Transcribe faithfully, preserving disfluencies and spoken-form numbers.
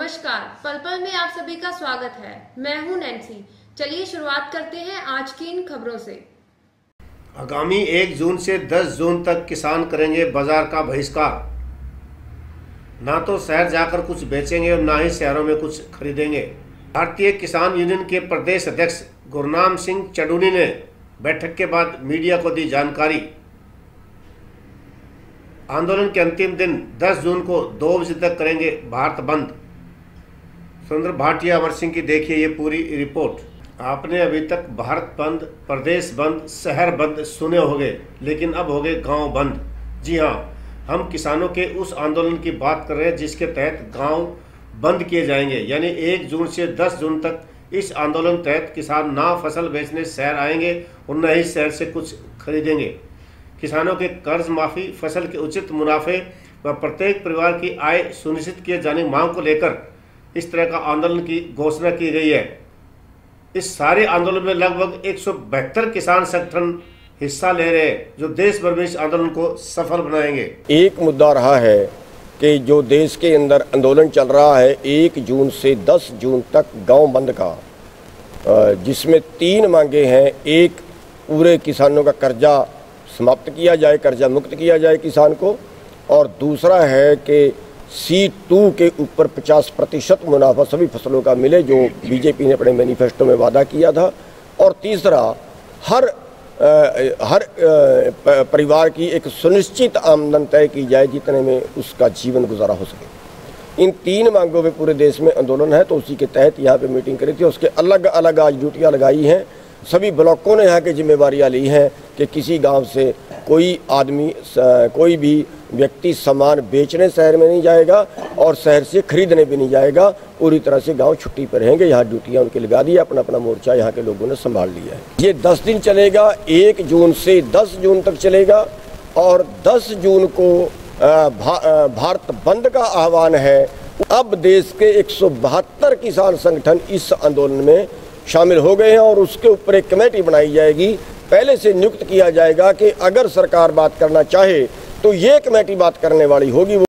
नमस्कार, पल पल में आप सभी का स्वागत है। मैं हूं नैन्सी। चलिए शुरुआत करते हैं आज की इन खबरों से। आगामी एक जून से दस जून तक किसान करेंगे बाजार का बहिष्कार। ना तो शहर जाकर कुछ बेचेंगे और ना ही शहरों में कुछ खरीदेंगे। भारतीय किसान यूनियन के प्रदेश अध्यक्ष गुरनाम सिंह चडूनी ने बैठक के बाद मीडिया को दी जानकारी। आंदोलन के अंतिम दिन दस जून को दो बजे तक करेंगे भारत बंद। सुरेंद्र भाटिया, अमर सिंह की देखिए ये पूरी रिपोर्ट। आपने अभी तक भारत बंद, प्रदेश बंद, शहर बंद सुने होंगे, लेकिन अब हो गए गाँव बंद। जी हाँ, हम किसानों के उस आंदोलन की बात कर रहे हैं जिसके तहत गाँव बंद किए जाएंगे। यानी एक जून से दस जून तक इस आंदोलन तहत किसान ना फसल बेचने शहर आएंगे और न ही शहर से कुछ खरीदेंगे। किसानों के कर्ज माफी, फसल के उचित मुनाफे व प्रत्येक परिवार की आय सुनिश्चित किए जाने की मांग को लेकर इस तरह का आंदोलन की घोषणा की गई है। इस सारे आंदोलन में लगभग एक सौ बहत्तर किसान संगठन हिस्सा ले रहे हैं, जो देश भर में इस आंदोलन को सफल बनाएंगे। एक मुद्दा रहा है कि जो देश के अंदर आंदोलन चल रहा है एक जून से दस जून तक गांव बंद का, जिसमें तीन मांगे हैं। एक, पूरे किसानों का कर्जा समाप्त किया जाए, कर्जा मुक्त किया जाए किसान को, और दूसरा है कि सी टू के ऊपर पचास प्रतिशत मुनाफा सभी फसलों का मिले, जो बीजेपी ने अपने मैनिफेस्टो में वादा किया था, और तीसरा हर आ, हर आ, परिवार की एक सुनिश्चित आमदन तय की जाए जितने में उसका जीवन गुजारा हो सके। इन तीन मांगों पे पूरे देश में आंदोलन है, तो उसी के तहत यहाँ पे मीटिंग करी थी। उसके अलग अलग आज ड्यूटियाँ लगाई हैं। सभी ब्लॉकों ने यहाँ की जिम्मेवारियाँ ली हैं कि किसी गांव से कोई आदमी, कोई भी व्यक्ति सामान बेचने शहर में नहीं जाएगा और शहर से खरीदने भी नहीं जाएगा। पूरी तरह से गांव छुट्टी पर रहेंगे। यहाँ ड्यूटियाँ उनके लगा दी, अपना अपना मोर्चा यहाँ के लोगों ने संभाल लिया है। ये दस दिन चलेगा, एक जून से दस जून तक चलेगा, और दस जून को भा, भारत बंद का आह्वान है। अब देश के एक सौ बहत्तर किसान संगठन इस आंदोलन में शामिल हो गए हैं, और उसके ऊपर एक कमेटी बनाई जाएगी। पहले से नियुक्त किया जाएगा कि अगर सरकार बात करना चाहे तो ये कमेटी बात करने वाली होगी।